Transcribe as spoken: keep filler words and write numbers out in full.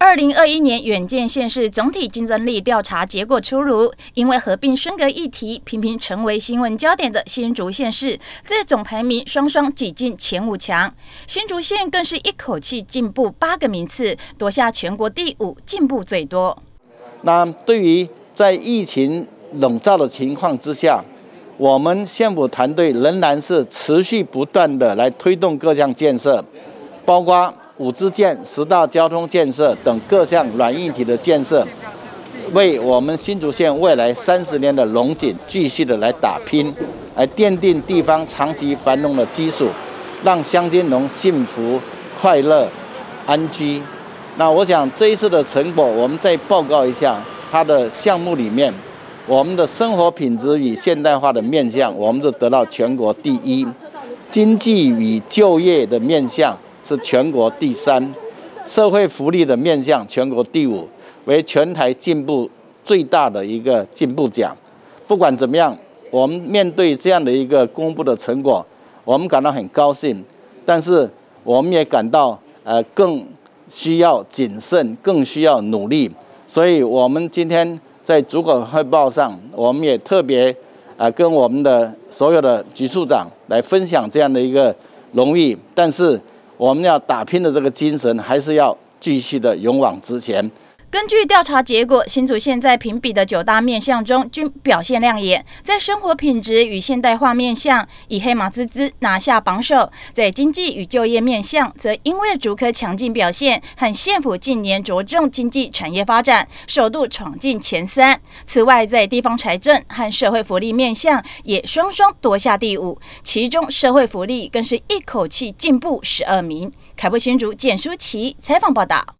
二零二一年远见县市总体竞争力调查结果出炉，因为合并升格议题频频成为新闻焦点的新竹县市，在总排名双双挤进前五强。新竹县更是一口气进步八个名次，夺下全国第五，进步最多。 那对于在疫情笼罩的情况之下，我们县府团队仍然是持续不断的来推动各项建设，包括五支建、十大交通建设等各项软硬体的建设，为我们新竹县未来三十年的荣景继续的来打拼，来奠定地方长期繁荣的基础，让乡亲农幸福、快乐、安居。那我想这一次的成果，我们再报告一下它的项目里面，我们的生活品质与现代化的面向，我们是得到全国第一；经济与就业的面向是全国第三，社会福利的面向全国第五，为全台进步最大的一个进步奖。不管怎么样，我们面对这样的一个公布的成果，我们感到很高兴，但是我们也感到呃更需要谨慎，更需要努力。所以，我们今天在主管汇报上，我们也特别呃跟我们的所有的局处长来分享这样的一个荣誉，但是我们要打拼的这个精神，还是要继续的勇往直前。 根据调查结果，新竹县在评比的九大面向中均表现亮眼，在生活品质与现代化面向，以黑马滋滋拿下榜首；在经济与就业面向，则因为竹科强劲表现和县府近年着重经济产业发展，首度闯进前三。此外，在地方财政和社会福利面向，也双双夺下第五，其中社会福利更是一口气进步十二名。凯播新竹简书琪采访报道。